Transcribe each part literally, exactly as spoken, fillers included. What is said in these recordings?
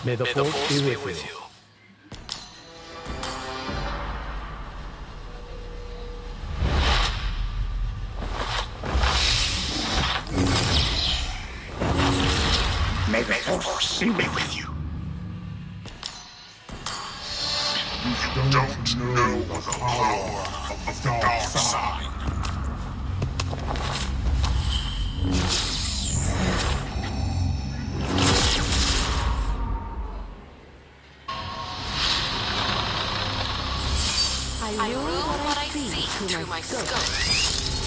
May the force be with you. May the force be with you. You don't know the power of the dark side. I rule what I see through my scope.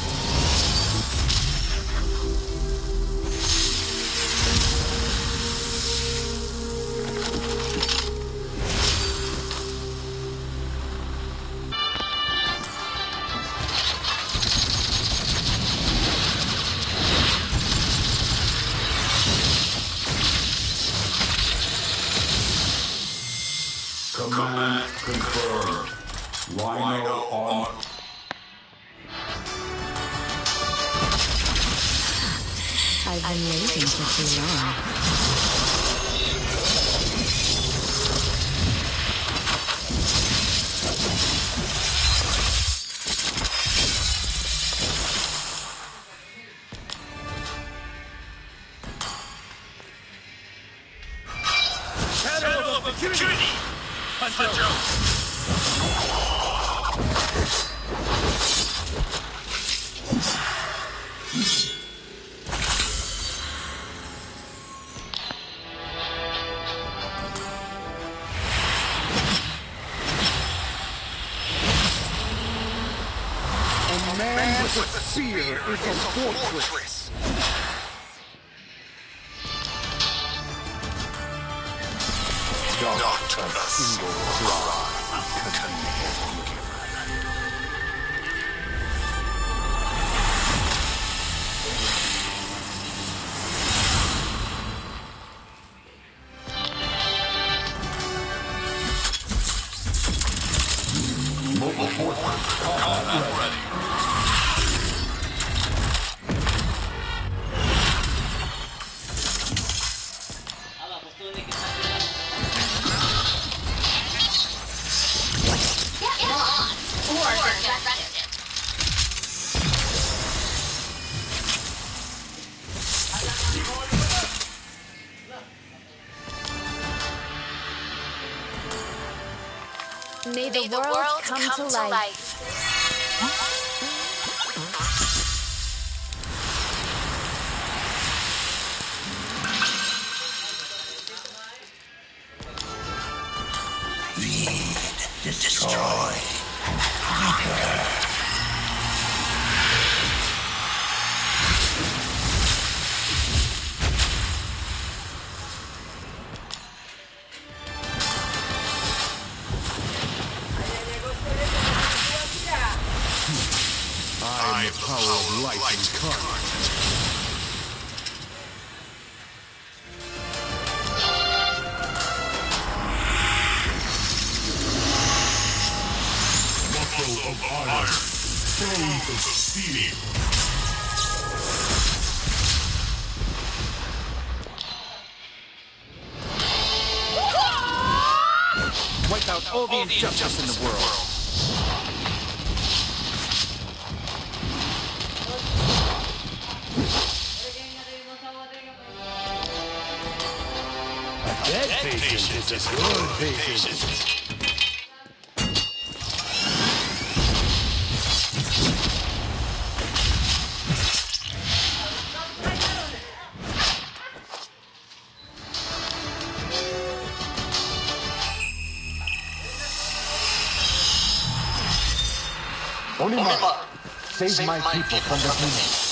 Command confirmed. Rhino on. I've been waiting for too long. Shadow of Impunity! Hunter! A man with a spear is a fortress. Not a single cry can be given. Mobile force combat ready. May the, May the world, world come, come to, to life. life. Feed, destroy, conquer. I am the power of light incarnate. Muscle of iron, bones of steel. Wipe out all the injustice in the world. Dead patient is a good patient. Onima, save, save my, my people from the demons.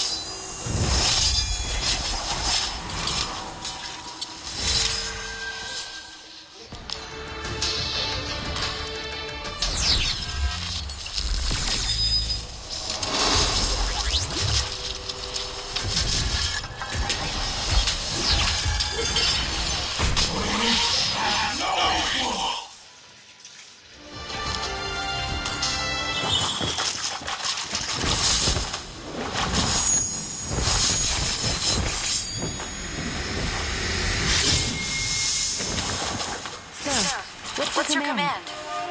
What's your command?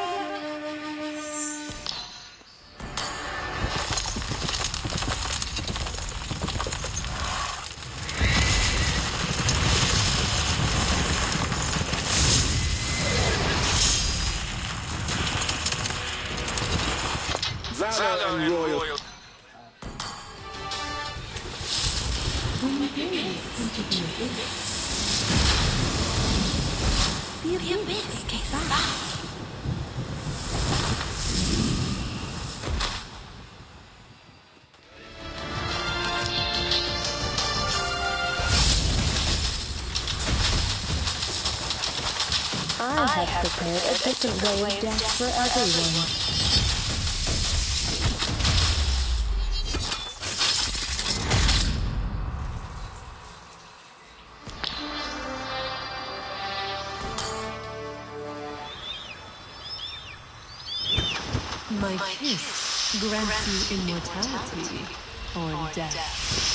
Valor and royal. The abyss came back. I have prepared a different way of death for everyone. My kiss grants you immortality or death.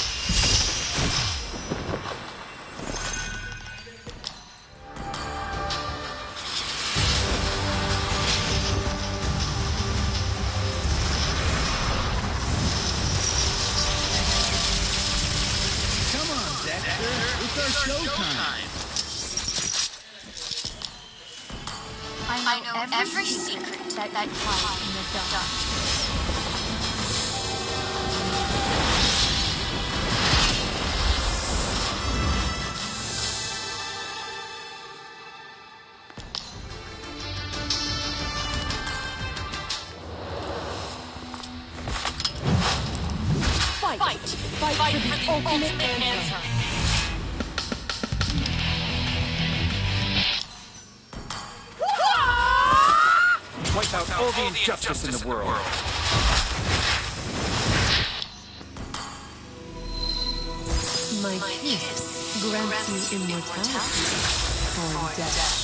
Come on, Dexter. It's our showtime. I know every secret that that lies in the dark. Fight! Fight, Fight, Fight for, for the ultimate, ultimate answer. answer. Wipe out all the injustice in the world. My kiss grants you immortality or death.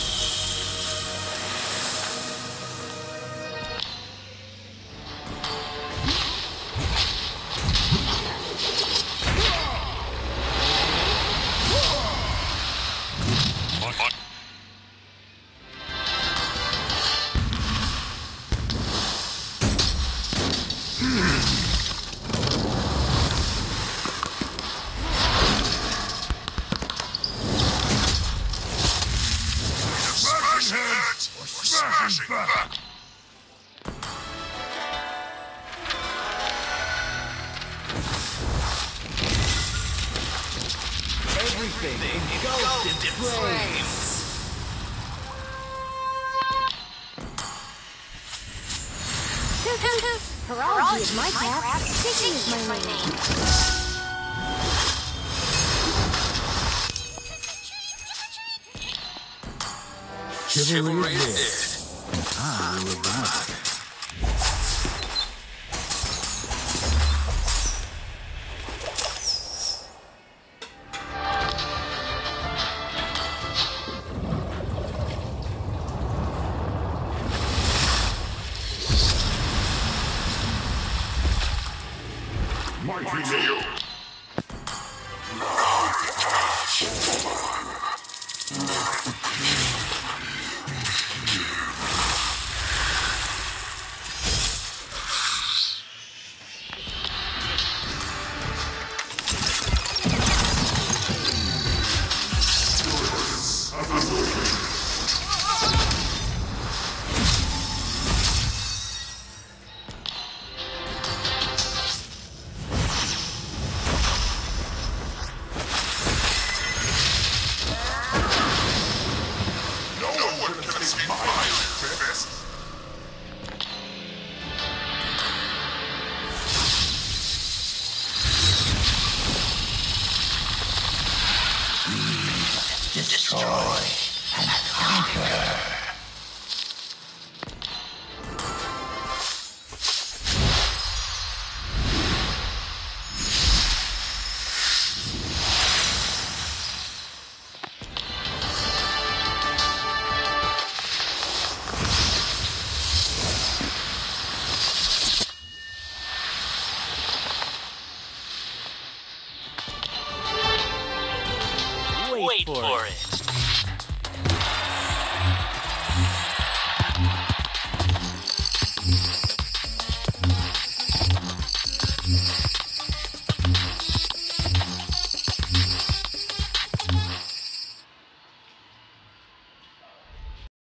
Smashing back! Everything engulfed in flames. Horology is my craft. Fishing is my name. Chivalry is dead. I will revive. Mighty to you. Destroy and conquer. Wait for it. Thank you.